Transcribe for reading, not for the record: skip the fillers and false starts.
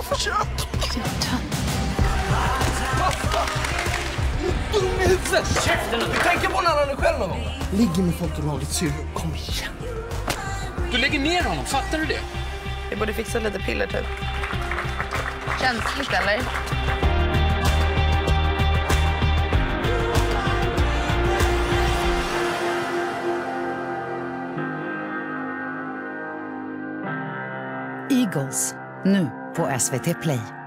Käften, du tänker på när han är själv någon gång. Ligger med folk i laget, ser du. Kom igen. Du lägger ner honom, fattar du det? Vi borde fixa lite piller typ. Känsligt eller? Eagles, nu på SVT Play.